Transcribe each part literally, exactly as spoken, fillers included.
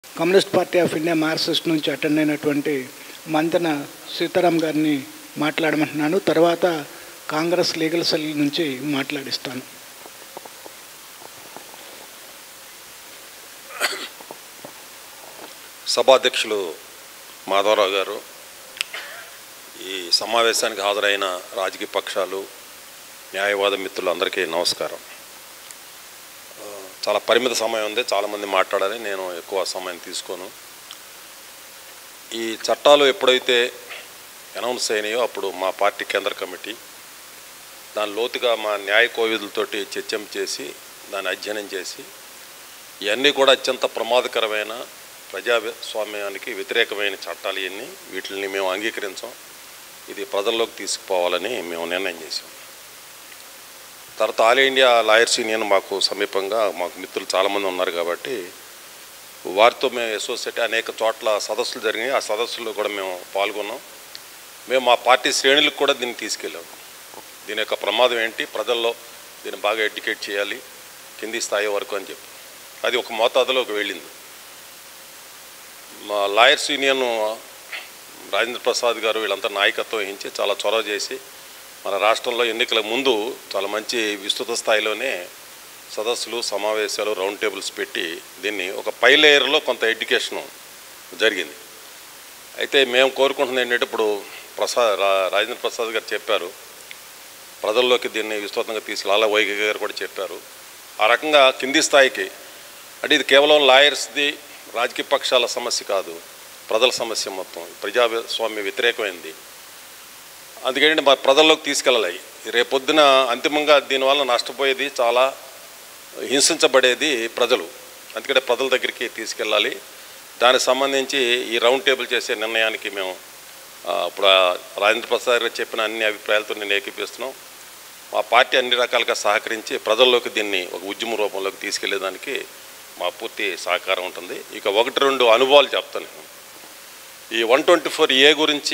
Communist party of India marxist నుంచి attend అయినటువంటి మంతెన సీతారాం గారిని మాట్లాడమంటున్నాను. తర్వాత కాంగ్రెస్ లీగల్ సెల్ నుంచి మాట్లాడిస్తాను. సభాధ్యక్షులు మాధవరావు గారు, ఈ సమావేశానికి హాజరైన రాజకీయ పక్షాలు, న్యాయవాద మిత్రులందరికీ నమస్కారం. చాలా పరిమిత సమయం ఉంది, చాలామంది మాట్లాడాలి, నేను ఎక్కువ సమయం తీసుకోను. ఈ చట్టాలు ఎప్పుడైతే అనౌన్స్ అయినాయో అప్పుడు మా పార్టీ కేంద్ర కమిటీ దాని లోతుగా మా న్యాయ కోవిదులతోటి చర్చం చేసి దాన్ని అధ్యయనం చేసి ఇవన్నీ కూడా అత్యంత ప్రమాదకరమైన ప్రజాస్వామ్యానికి వ్యతిరేకమైన చట్టాలు ఇవన్నీ, వీటిని మేము అంగీకరించాం. ఇది ప్రజల్లోకి తీసుకుపోవాలని మేము నిర్ణయం చేసాం. తర్వాత ఆల్ ఇండియా లాయర్స్ యూనియన్ మాకు సమీపంగా మాకు మిత్రులు చాలామంది ఉన్నారు కాబట్టి వారితో మేము అసోసియేట్ అనేక చోట్ల సదస్సులు జరిగినాయి. ఆ సదస్సుల్లో కూడా మేము పాల్గొన్నాం. మేము మా పార్టీ శ్రేణులకు కూడా దీన్ని తీసుకెళ్ళాము. దీని యొక్క ప్రమాదం ఏంటి, ప్రజల్లో దీన్ని బాగా ఎడ్యుకేట్ చేయాలి కింది స్థాయి వరకు అని చెప్పి అది ఒక మోతాదులోకి వెళ్ళింది. మా లాయర్స్ యూనియన్ రాజేంద్ర ప్రసాద్ గారు వీళ్ళంతా నాయకత్వం వహించి చాలా చొరవ చేసి మన రాష్ట్రంలో ఎన్నికల ముందు చాలా మంచి విస్తృత స్థాయిలోనే సదస్సులు, సమావేశాలు, రౌండ్ టేబుల్స్ పెట్టి దీన్ని ఒక పై లేయర్లో కొంత ఎడ్యుకేషను జరిగింది. అయితే మేము కోరుకుంటున్నది ఏంటంటే, ఇప్పుడు ప్రసాద్ రాజేంద్ర ప్రసాద్ గారు చెప్పారు ప్రజల్లోకి దీన్ని విస్తృతంగా తీసుకెళ్ళాలి, వైకే గారు కూడా చెప్పారు. ఆ రకంగా కింది స్థాయికి, అంటే ఇది కేవలం లాయర్స్ది రాజకీయ పక్షాల సమస్య కాదు, ప్రజల సమస్య మొత్తం ప్రజాస్వామ్య వ్యతిరేకమైంది. అందుకేంటంటే మా ప్రజల్లోకి తీసుకెళ్ళాలి. రేపొద్దున అంతిమంగా దీనివల్ల నష్టపోయేది, చాలా హింసించబడేది ప్రజలు. అందుకంటే ప్రజల దగ్గరికి తీసుకెళ్ళాలి. దానికి సంబంధించి ఈ రౌండ్ టేబుల్ చేసే నిర్ణయానికి మేము ఇప్పుడు రాజేంద్ర ప్రసాద్ గారు చెప్పిన అన్ని అభిప్రాయాలతో నేను ఏకీపిస్తున్నాం. మా పార్టీ అన్ని రకాలుగా సహకరించి ప్రజల్లోకి దీన్ని ఒక ఉద్యమ రూపంలోకి తీసుకెళ్లేదానికి మా పూర్తి సహకారం ఉంటుంది. ఇక ఒకటి రెండు అనుభవాలు చెప్తాను నేను. ఈ వన్ ట్వంటీ ఫోర్ ఏ గురించి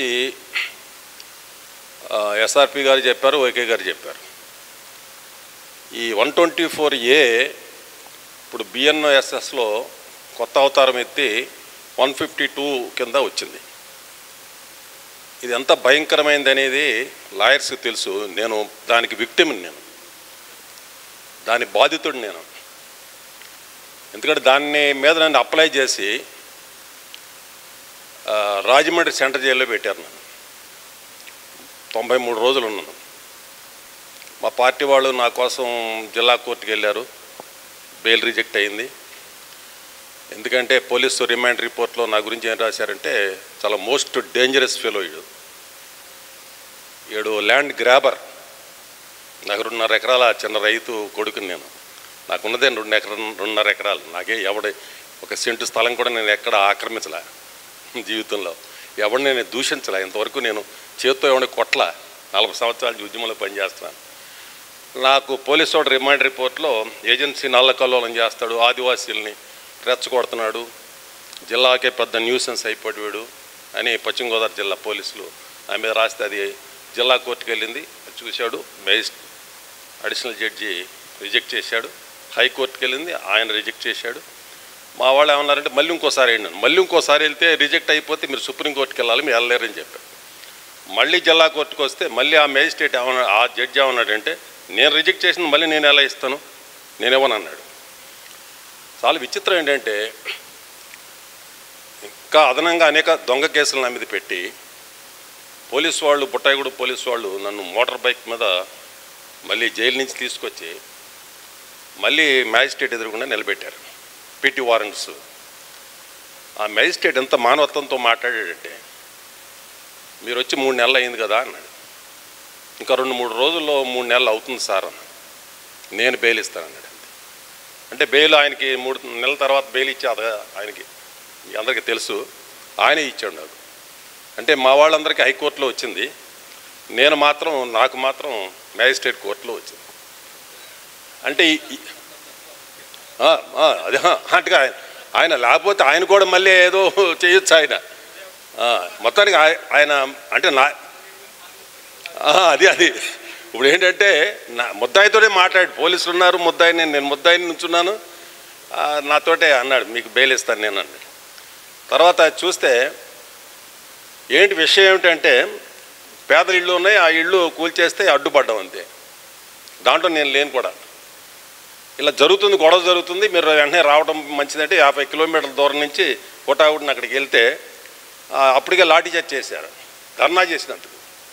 ఎస్ఆర్పి గారు చెప్పారు, వైకే గారు చెప్పారు. ఈ వన్ ట్వంటీ ఫోర్ ఏ ఇప్పుడు బిఎన్ఎస్ఎస్లో కొత్త అవతారం ఎత్తి వన్ ఫిఫ్టీ టూ కింద వచ్చింది. ఇది ఎంత భయంకరమైంది అనేది లాయర్స్కి తెలుసు. నేను దానికి విక్టిమ్ని, నేను దాని బాధితుడు నేను. ఎందుకంటే దాన్ని మీద నన్ను అప్లై చేసి రాజమండ్రి సెంట్రల్ జైల్లో పెట్టారు. నన్ను తొంభై మూడు రోజులు ఉన్నాను. మా పార్టీ వాళ్ళు నా కోసం జిల్లా కోర్టుకి వెళ్ళారు. బెయిల్ రిజెక్ట్ అయింది. ఎందుకంటే పోలీసు రిమాండ్ రిపోర్ట్లో నా గురించి ఏం రాశారంటే, చాలా మోస్ట్ డేంజరస్ ఫెలో ఇడు, ఏడు ల్యాండ్ గ్రాబర్. నాకు రెండున్నర ఎకరాల చిన్న రైతు కొడుకుని నేను. నాకున్నదే రెండు ఎకరా రెండున్నర ఎకరాలు. నాకే ఎవడ ఒక సెంటు స్థలం కూడా నేను ఎక్కడ ఆక్రమించలే జీవితంలో. ఎవరిని నేను దూషించలే ఇంతవరకు. నేను చేత్తో ఎవరిని కొట్ల. నలభై సంవత్సరాల ఉద్యమంలో పనిచేస్తున్నాను. నాకు పోలీసు వాడు రిమాండ్ రిపోర్ట్లో ఏజెన్సీ నల్లకల్లోలం చేస్తాడు, ఆదివాసీలని రెచ్చగొడుతున్నాడు, జిల్లాకే పెద్ద న్యూసెన్స్ అయిపోయాడు అని పశ్చిమ గోదావరి జిల్లా పోలీసులు నా మీద రాస్తే అది జిల్లా కోర్టుకు వెళ్ళింది. చూశాడు మేజిస్ట్రేట్, అడిషనల్ జడ్జి రిజెక్ట్ చేశాడు. హైకోర్టుకి వెళ్ళింది, ఆయన రిజెక్ట్ చేశాడు. మా వాళ్ళు ఏమన్నారంటే మళ్ళీ ఇంకోసారి వెళ్ళినాను. మళ్ళీ ఇంకోసారి వెళ్తే రిజెక్ట్ అయిపోతే మీరు సుప్రీంకోర్టుకి వెళ్ళాలి, మీరు వెళ్ళలేరని చెప్పారు. మళ్ళీ జిల్లా కోర్టుకు వస్తే మళ్ళీ ఆ మేజిస్ట్రేట్ ఏమన్నా, ఆ జడ్జి ఏమన్నాడంటే, నేను రిజెక్ట్ చేసింది మళ్ళీ నేను ఎలా ఇస్తాను, నేనేమని అన్నాడు. చాలా విచిత్రం ఏంటంటే, ఇంకా అదనంగా అనేక దొంగ కేసులు నా మీద పెట్టి పోలీసు వాళ్ళు, బుట్టాయిగూడ పోలీసు వాళ్ళు నన్ను మోటార్ బైక్ మీద మళ్ళీ జైలు నుంచి తీసుకొచ్చి మళ్ళీ మ్యాజిస్ట్రేట్ ఎదురుకుండా నిలబెట్టారు, పిటి వారెంట్స్. ఆ మ్యాజిస్ట్రేట్ ఎంత మానవత్వంతో మాట్లాడాడంటే, మీరు వచ్చి మూడు నెలలు అయింది కదా అన్నాడు. ఇంకా రెండు మూడు రోజుల్లో మూడు నెలలు అవుతుంది సార్ అన్నాడు. నేను బెయిల్ ఇస్తానన్నాడు. అంటే బెయిల్ ఆయనకి మూడు నెలల తర్వాత బెయిల్ ఇచ్చి అది ఆయనకి అందరికీ తెలుసు, ఆయనే ఇచ్చాడు నాకు. అంటే మా వాళ్ళందరికీ హైకోర్టులో వచ్చింది, నేను మాత్రం నాకు మాత్రం మ్యాజిస్ట్రేట్ కోర్టులో వచ్చింది. అంటే అదే అంటే ఆయన లేకపోతే ఆయన కూడా మళ్ళీ ఏదో చేయొచ్చు. ఆయన మొత్తానికి ఆయన అంటే నా అది అది ఇప్పుడు ఏంటంటే నా ముద్దాయితోనే మాట్లాడు, పోలీసులు ఉన్నారు, ముద్దాయి నేను నేను ముద్దాయిని నుంచున్నాను, నాతోటే అన్నాడు మీకు బెయిల్ ఇస్తాను నేను అన్నాడు. తర్వాత చూస్తే ఏంటి విషయం ఏమిటంటే పేదల ఇళ్ళు ఉన్నాయి, ఆ ఇళ్ళు కూల్చేస్తే అడ్డుపడ్డం అంతే. దాంట్లో నేను లేను కూడా. ఇలా జరుగుతుంది, గొడవ జరుగుతుంది, మీరు వెంటనే రావడం మంచిదంటే యాభై కిలోమీటర్ల దూరం నుంచి కోటాగుడిని అక్కడికి వెళ్తే అప్పటికే లాఠీ చార్జ్ చేశారు ధర్నా చేసినందుకు.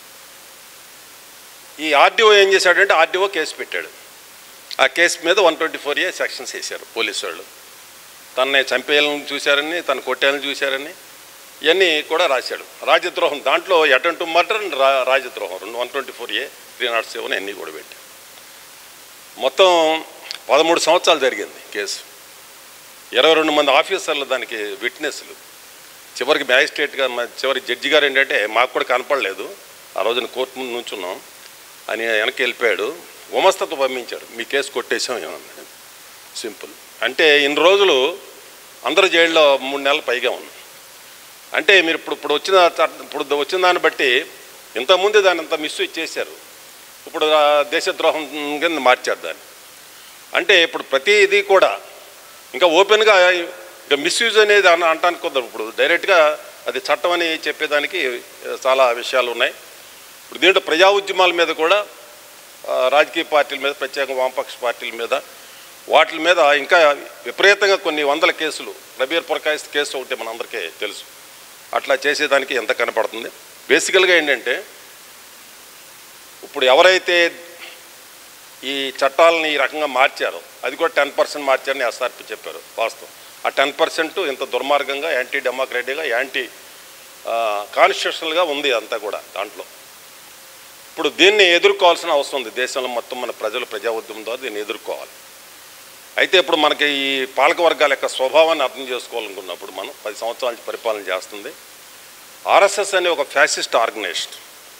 ఈ ఆర్డీఓ ఏం చేశాడంటే ఆర్డీఓ కేసు పెట్టాడు. ఆ కేసు మీద one twenty four A sections వేశారు పోలీసు వాళ్ళు. తనని చంపేయాలని చూశారని, తను కొట్టేయాలని చూశారని ఇవన్నీ కూడా రాశాడు. రాజద్రోహం దాంట్లో అటెంప్ట్ టు మర్డర్ అండ్ రా రాజద్రోహం రెండు one twenty four A three nought seven అన్నీ కూడా పెట్టాడు. మొత్తం పదమూడు సంవత్సరాలు జరిగింది కేసు. ఇరవై రెండు మంది ఆఫీసర్లు దానికి విట్నెస్లు. చివరికి మ్యాజిస్ట్రేట్గా చివరి జడ్జి గారు ఏంటంటే మాకు కూడా కనపడలేదు, ఆ రోజున కోర్టు ముందు నుంచున్నాం అని వెనక్కి వెళ్ళిపోయాడు. గుమస్తతో పంపించాడు, మీ కేసు కొట్టేసాం ఏమన్నా. సింపుల్. అంటే ఇన్ని రోజులు అందరూ జైల్లో మూడు నెలలు పైగా ఉన్నాం. అంటే మీరు ఇప్పుడు ఇప్పుడు వచ్చిన ఇప్పుడు వచ్చిన దాన్ని బట్టి ఇంతకుముందు దాన్ని అంత మిస్యూజ్ చేశారు, ఇప్పుడు దేశద్రోహం కింద మార్చారు దాన్ని. అంటే ఇప్పుడు ప్రతిదీ కూడా ఇంకా ఓపెన్గా ఇంకా మిస్యూజ్ అనేది అన్న అంటానికి కుదరదు. ఇప్పుడు డైరెక్ట్గా అది చట్టం అని చెప్పేదానికి చాలా విషయాలు ఉన్నాయి. ఇప్పుడు దీంట్లో ప్రజా ఉద్యమాల మీద కూడా రాజకీయ పార్టీల మీద, ప్రత్యేకంగా వామపక్ష పార్టీల మీద, వాటి మీద ఇంకా విపరీతంగా కొన్ని వందల కేసులు, రబీర్ పురకాయిస్త్ కేసు ఒకటి మనందరికీ తెలుసు, అట్లా చేసేదానికి ఎంత కనపడుతుంది. బేసికల్గా ఏంటంటే ఇప్పుడు ఎవరైతే ఈ చట్టాలని ఈ రకంగా మార్చారో అది కూడా టెన్ పర్సెంట్ మార్చారని ఎస్ఆర్పి చెప్పారు. వాస్తవం. ఆ టెన్ పర్సెంట్ ఇంత దుర్మార్గంగా, యాంటీ డెమోక్రటిక్గా, యాంటీ కాన్స్టిట్యూషనల్గా ఉంది అంతా కూడా దాంట్లో. ఇప్పుడు దీన్ని ఎదుర్కోవాల్సిన అవసరం ఉంది. దేశంలో మొత్తం మన ప్రజలు ప్రజా ఉద్యమం ద్వారా దీన్ని ఎదుర్కోవాలి. అయితే ఇప్పుడు మనకి ఈ పాలక వర్గాల యొక్క స్వభావాన్ని అర్థం చేసుకోవాలనుకున్నప్పుడు మనం పది సంవత్సరాల నుంచి పరిపాలన చేస్తుంది ఆర్ఎస్ఎస్ అనే ఒక ఫ్యాసిస్ట్ ఆర్గనైజేషన్.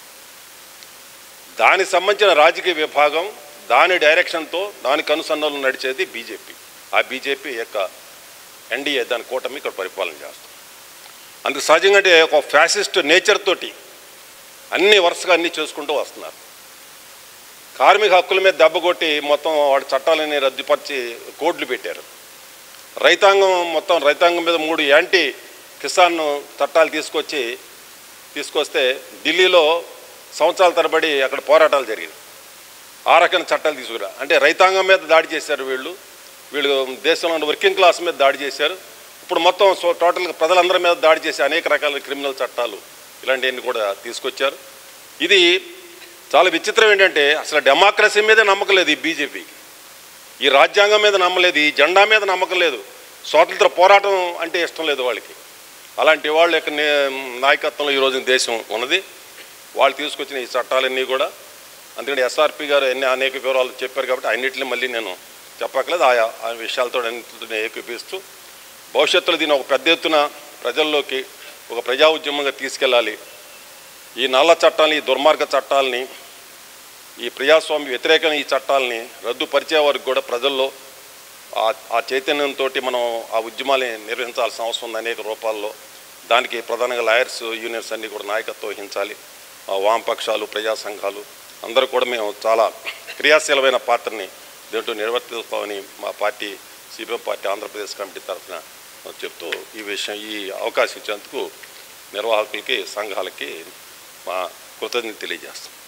దానికి సంబంధించిన రాజకీయ విభాగం, దాని డైరెక్షన్తో దానికి అనుసంధానం నడిచేది బీజేపీ. ఆ బీజేపీ యొక్క ఎన్డీఏ దాని కూటమి ఇక్కడ పరిపాలన చేస్తుంది. అందుకు సహజంగా అంటే ఒక ఫ్యాసిస్ట్ నేచర్ తోటి అన్ని వరుసగా అన్నీ చేసుకుంటూ వస్తున్నారు. కార్మిక హక్కుల మీద దెబ్బ కొట్టి మొత్తం వాడి చట్టాలని రద్దుపరిచి కోడ్లు పెట్టారు. రైతాంగం మొత్తం రైతాంగం మీద మూడు యాంటీ కిసాన్ చట్టాలు తీసుకొచ్చి తీసుకొస్తే ఢిల్లీలో సంవత్సరాల తరబడి అక్కడ పోరాటాలు జరిగినాయి. ఆ రకమైన చట్టాలు తీసుకురా అంటే రైతాంగం మీద దాడి చేశారు వీళ్ళు. వీళ్ళు దేశంలో వర్కింగ్ క్లాస్ మీద దాడి చేశారు. ఇప్పుడు మొత్తం సో టోటల్గా ప్రజలందరి మీద దాడి చేసి అనేక రకాల క్రిమినల్ చట్టాలు ఇలాంటివన్నీ కూడా తీసుకొచ్చారు. ఇది చాలా విచిత్రం ఏంటంటే అసలు డెమోక్రసీ మీదే నమ్మకం లేదు ఈ బీజేపీకి. ఈ రాజ్యాంగం మీద నమ్మలేదు, ఈ జెండా మీద నమ్మకం లేదు, స్వాతంత్ర పోరాటం అంటే ఇష్టం లేదు వాళ్ళకి. అలాంటి వాళ్ళ యొక్క నాయకత్వంలో ఈరోజు దేశం ఉన్నది. వాళ్ళు తీసుకొచ్చిన ఈ చట్టాలన్నీ కూడా అందుకని ఎస్ఆర్పి గారు ఎన్ని అనేక వివరాలు చెప్పారు కాబట్టి అన్నింటినీ మళ్ళీ నేను చెప్పక్కలేదు. ఆయా ఆ విషయాలతో అన్నింటిని ఏకీపిస్తూ భవిష్యత్తులో దీన్ని ఒక పెద్ద ఎత్తున ప్రజల్లోకి ఒక ప్రజా ఉద్యమంగా తీసుకెళ్ళాలి. ఈ నల్ల చట్టాలని, ఈ దుర్మార్గ చట్టాలని, ఈ ప్రజాస్వామ్య వ్యతిరేకమైన ఈ చట్టాలని రద్దుపరిచే వరకు కూడా ప్రజల్లో ఆ చైతన్యంతో మనం ఆ ఉద్యమాన్ని నిర్వహించాల్సిన అవసరం ఉంది అనేక రూపాల్లో. దానికి ప్రధానంగా లాయర్స్ యూనియన్స్ అన్నీ కూడా నాయకత్వం వహించాలి. వామపక్షాలు, ప్రజా సంఘాలు అందరూ కూడా మేము చాలా క్రియాశీలమైన పాత్రని దీంట్లో నిర్వర్తిస్తామని మా party CPM party Andhra Pradesh committee తరఫున చెప్తూ ఈ విషయం ఈ అవకాశం ఇచ్చేందుకు నిర్వాహకులకి, సంఘాలకి మా కృతజ్ఞత తెలియజేస్తాం.